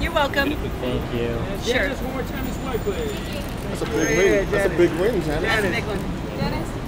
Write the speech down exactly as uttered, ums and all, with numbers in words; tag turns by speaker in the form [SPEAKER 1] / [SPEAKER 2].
[SPEAKER 1] You're welcome.
[SPEAKER 2] Thank you.
[SPEAKER 1] Sure.
[SPEAKER 3] Janice, one more time this way, please.
[SPEAKER 4] That's a big ring. That's a big ring, Janice.
[SPEAKER 1] That's a big one. Dennis?